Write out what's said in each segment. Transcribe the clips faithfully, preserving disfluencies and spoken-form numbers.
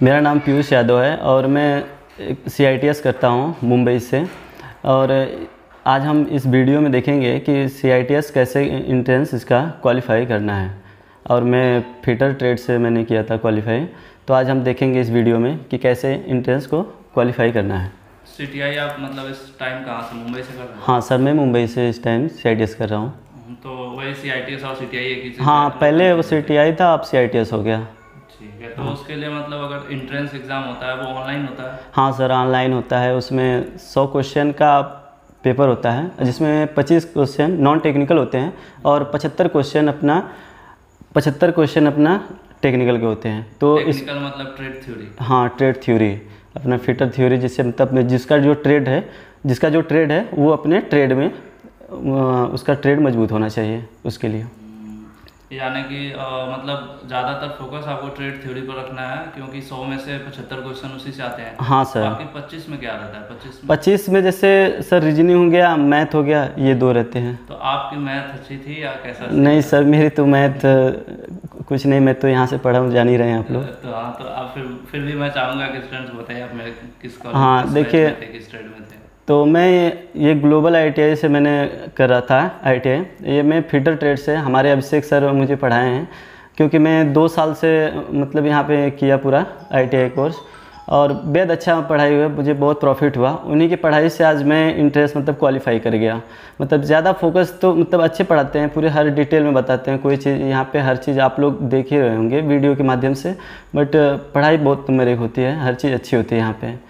मेरा नाम पीयूष यादव है और मैं सी आई टी एस करता हूँ मुंबई से। और आज हम इस वीडियो में देखेंगे कि सी आई टी एस कैसे इंट्रेंस इसका क्वालिफाई करना है। और मैं फिटर ट्रेड से मैंने किया था क्वालिफाई, तो आज हम देखेंगे इस वीडियो में कि कैसे इंट्रेंस को क्वालिफाई करना है। सी टी आई आप मतलब इस टाइम कहाँ से, मुंबई से कर रहे हैं? हाँ सर, मैं मुंबई से इस time C I T S कर रहा हूँ। तो वही सी आई टी एस और सी टी आई एक ही चीज़? हाँ, पहले वो सी टी आई था, अब सी आई टी एस हो गया। ठीक है, तो हाँ। उसके लिए मतलब अगर इंट्रेंस एग्ज़ाम होता है वो ऑनलाइन होता है? हाँ सर, ऑनलाइन होता है। उसमें सौ क्वेश्चन का पेपर होता है जिसमें पच्चीस क्वेश्चन नॉन टेक्निकल होते हैं और पचहत्तर क्वेश्चन अपना पचहत्तर क्वेश्चन अपना टेक्निकल के होते हैं। तो टेक्निकल इस, मतलब ट्रेड थ्योरी? हाँ, ट्रेड थ्योरी, अपना फिटर थ्योरी, जिससे मतलब जिसका जो ट्रेड है जिसका जो ट्रेड है वो अपने ट्रेड में उसका ट्रेड मजबूत होना चाहिए उसके लिए। यानी कि मतलब ज़्यादातर फोकस आपको ट्रेड थ्योरी पर रखना है, क्योंकि सौ में से पचहत्तर क्वेश्चन उसी से आते हैं। हाँ सर। बाकी पच्चीस में क्या रहता है? पच्चीस में पच्चीस में जैसे सर रीजनिंग हो गया, मैथ हो गया, ये दो रहते हैं। तो आपकी मैथ अच्छी थी या कैसा? नहीं सर, मेरी तो मैथ कुछ नहीं, मैं तो यहाँ से पढ़ा हूँ, जान ही रहे हैं आप लोग। तो हाँ, तो आप फिर फिर भी मैं चाहूँगा कि स्टूडेंट्स बताइए आप मेरे किस कॉलेज हाँ देखिए, किस ट्रेड में थे? तो मैं ये ग्लोबल आई टी आई से मैंने कर रहा था आई टी आई, ये मैं फिटर ट्रेड से, हमारे अभिषेक सर मुझे पढ़ाए हैं, क्योंकि मैं दो साल से मतलब यहाँ पे किया पूरा आई टी आई कोर्स और बेहद अच्छा पढ़ाई हुआ, मुझे बहुत प्रॉफिट हुआ। उन्हीं की पढ़ाई से आज मैं इंट्रेंस मतलब क्वालिफाई कर गया। मतलब ज़्यादा फोकस तो मतलब अच्छे पढ़ाते हैं, पूरे हर डिटेल में बताते हैं, कोई चीज़ यहाँ पे हर चीज़ आप लोग देख ही रहे होंगे वीडियो के माध्यम से, बट पढ़ाई बहुत मेरे होती है, हर चीज़ अच्छी होती है यहाँ पे।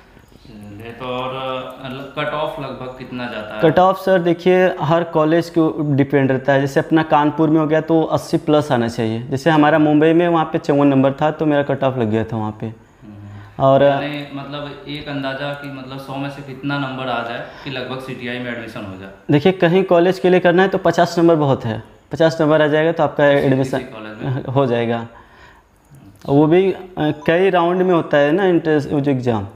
तो और कट ऑफ लगभग कितना जाता है? कट ऑफ सर देखिए हर कॉलेज के डिपेंड रहता है। जैसे अपना कानपुर में हो गया तो अस्सी प्लस आना चाहिए। जैसे हमारा मुंबई में वहाँ पे चौवन नंबर था, तो मेरा कट ऑफ लग गया था वहाँ पे। और मतलब एक अंदाजा कि मतलब सौ में से कितना नंबर आ जाए कि लगभग सी टी आई में एडमिशन हो जाए? देखिए कहीं कॉलेज के लिए करना है तो पचास नंबर बहुत है, पचास नंबर आ जाएगा तो आपका एडमिशन हो जाएगा। वो भी कई राउंड में होता है ना इंट्रेंस जो एग्ज़ाम,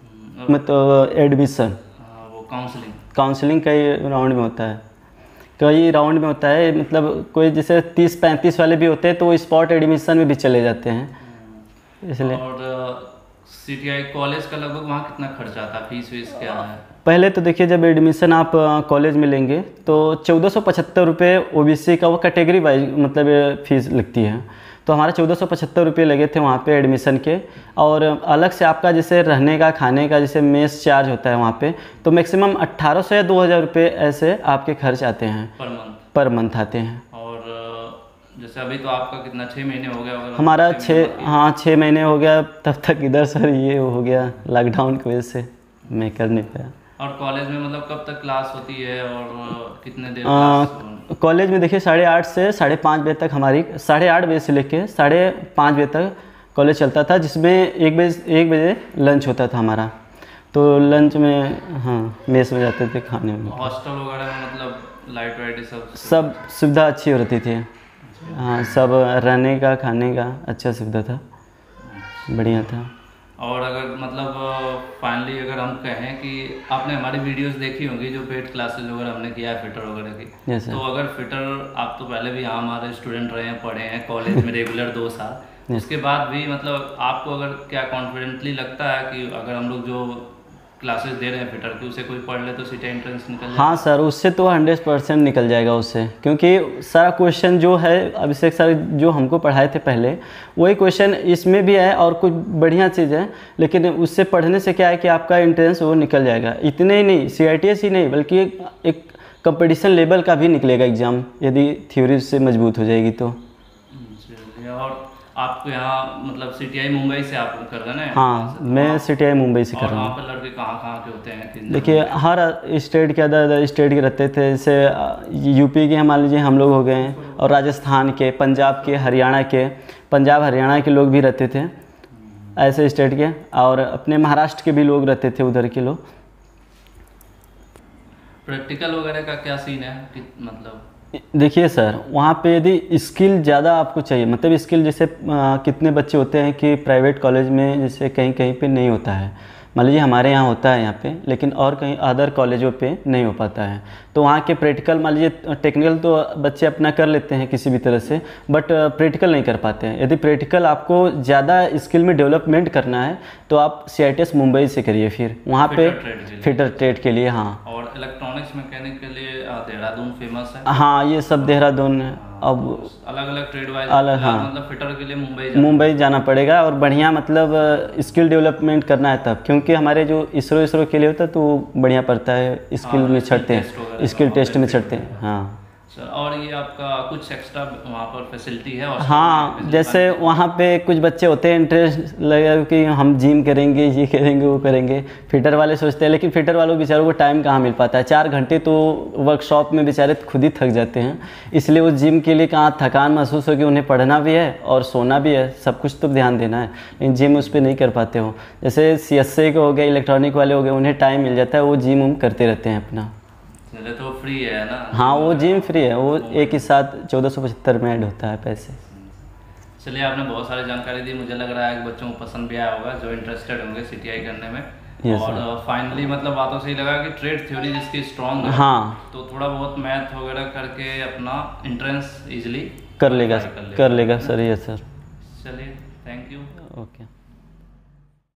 मतलब एडमिशन, वो काउंसलिंग काउंसलिंग कई राउंड में होता है, कई राउंड में होता है। मतलब कोई जैसे तीस पैंतीस वाले भी होते हैं तो वो स्पॉट एडमिशन में भी चले जाते हैं, इसलिए। और सी टी आई कॉलेज का लगभग वहाँ कितना खर्चा आता है, फीस वीस क्या है? पहले तो देखिए जब एडमिशन आप कॉलेज में लेंगे तो चौदह सौ पचहत्तर रुपये ओ बी सी का वो कैटेगरी वाइज मतलब फीस लगती है। तो हमारे चौदह सौ पचहत्तर रुपये लगे थे वहाँ पे एडमिशन के। और अलग से आपका जैसे रहने का, खाने का, जैसे मेस चार्ज होता है वहाँ पे, तो मैक्सिमम अट्ठारह सौ या दो हज़ार रुपये ऐसे आपके खर्च आते हैं पर मंथ पर मंथ आते हैं। और जैसे अभी तो आपका कितना, छः महीने हो गया? हमारा छः हाँ छः महीने हो गया। तब तक इधर सर ये हो गया लॉकडाउन की वजह से मैं कर नहीं पाया। और कॉलेज में मतलब कब तक क्लास होती है और कितने देर क्लास? कॉलेज में देखिए साढ़े आठ से साढ़े पाँच बजे तक, हमारी साढ़े आठ बजे से लेके साढ़े पाँच बजे तक कॉलेज चलता था, जिसमें एक बजे एक बजे लंच होता था हमारा। तो लंच में हाँ मेस में जाते थे खाने में। हॉस्टल वगैरह में मतलब लाइट वाइट सब सब सुविधा अच्छी रहती थी। हाँ, सब रहने का, खाने का अच्छा सुविधा था, बढ़िया था। और अगर मतलब फाइनली अगर हम कहें कि आपने हमारी वीडियोस देखी होंगी जो पेड क्लासेस वगैरह हमने किया है फिटर वगैरह की, yes, तो अगर फिटर आप तो पहले भी यहाँ हमारे स्टूडेंट रहे हैं, पढ़े हैं कॉलेज में रेगुलर दो साल, yes. उसके बाद भी मतलब आपको अगर क्या कॉन्फिडेंटली लगता है कि अगर हम लोग जो क्लासेस दे रहे हैं फिटर की उसे कोई पढ़ ले तो सीटें एंट्रेंस निकल जाए? हाँ सर, उससे तो हंड्रेड परसेंट निकल जाएगा उससे, क्योंकि सारा क्वेश्चन जो है अभिषेक सर जो हमको पढ़ाए थे पहले वही क्वेश्चन इसमें भी है और कुछ बढ़िया चीज़ है। लेकिन उससे पढ़ने से क्या है कि आपका एंट्रेंस वो निकल जाएगा। इतने ही नहीं, सी आई टी एस ही नहीं बल्कि एक कंपटीशन लेवल का भी निकलेगा एग्ज़ाम, यदि थ्योरी से मजबूत हो जाएगी तो। और आपको यहाँ मतलब सी टी आई मुंबई से आप कर रहे हैं ना? हाँ, मैं सी टी आई मुंबई से कर रहा हूँ। वहाँ पर लड़के कहाँ कहाँ के होते हैं? देखिए हर स्टेट के, अदर अदर स्टेट के रहते थे। जैसे यूपी के मान लीजिए हम लोग हो गए, और राजस्थान के, पंजाब के, हरियाणा के, पंजाब हरियाणा के लोग भी रहते थे, ऐसे स्टेट के। और अपने महाराष्ट्र के भी लोग रहते थे, उधर के लोग। प्रैक्टिकल वगैरह का क्या सीन है कि मतलब? देखिए सर, वहाँ पे यदि स्किल ज़्यादा आपको चाहिए, मतलब स्किल जैसे आ, कितने बच्चे होते हैं कि प्राइवेट कॉलेज में जैसे कहीं कहीं पे नहीं होता है, मान लीजिए हमारे यहाँ होता है यहाँ पे, लेकिन और कहीं अदर कॉलेजों पे नहीं हो पाता है। तो वहाँ के प्रैक्टिकल, मान लीजिए टेक्निकल तो बच्चे अपना कर लेते हैं किसी भी तरह से, बट प्रैक्टिकल नहीं कर पाते हैं। यदि प्रैक्टिकल आपको ज़्यादा स्किल में डेवलपमेंट करना है तो आप C I T S Mumbai से करिए, फिर वहाँ पे फिटर ट्रेड के लिए। हाँ, और इलेक्ट्रॉनिक्स मैकेनिक के लिए देहरादून फेमस है। हाँ, ये सब देहरादून। अब अलग अलग ट्रेड वाइज अलग, हाँ, मतलब फिटर के लिए मुंबई मुंबई जाना पड़ेगा और बढ़िया मतलब स्किल डेवलपमेंट करना है तब, क्योंकि हमारे जो इसरो इसरो के लिए होता है तो बढ़िया पड़ता है, स्किल में चढ़ते हैं, स्किल टेस्ट में चढ़ते हैं। हाँ सर, और ये आपका कुछ एक्स्ट्रा वहाँ पर फैसिलिटी है? हाँ, जैसे वहाँ पे कुछ बच्चे होते हैं इंटरेस्ट लगा कि हम जिम करेंगे, ये करेंगे, वो करेंगे। फिटर वाले सोचते हैं, लेकिन फिटर वालों बेचारों को टाइम कहाँ मिल पाता है। चार घंटे तो वर्कशॉप में बेचारे खुद ही थक जाते हैं, इसलिए वो जिम के लिए कहाँ थकान महसूस होगी, उन्हें पढ़ना भी है और सोना भी है, सब कुछ तो ध्यान देना है, लेकिन जिम उस पर नहीं कर पाते हो। जैसे सी एस ए के हो गए, इलेक्ट्रॉनिक वाले हो गए, उन्हें टाइम मिल जाता है, वो जिम उम करते रहते हैं अपना। तो फ्री है ना? हाँ, वो जिम फ्री है, वो एक ही साथ चौदह सौ पचहत्तर में ऐड होता है पैसे। चलिए, आपने बहुत सारी जानकारी दी, मुझे लग रहा है कि बच्चों को पसंद भी आया होगा जो इंटरेस्टेड होंगे सी टी आई करने में। yes, और फाइनली मतलब बातों से ही लगा कि ट्रेड थ्योरी जिसकी स्ट्रॉन्ग है, हाँ, तो थोड़ा बहुत मैथ वगैरह करके अपना एंट्रेंस इजीली कर लेगा कर लेगा सर। ये सर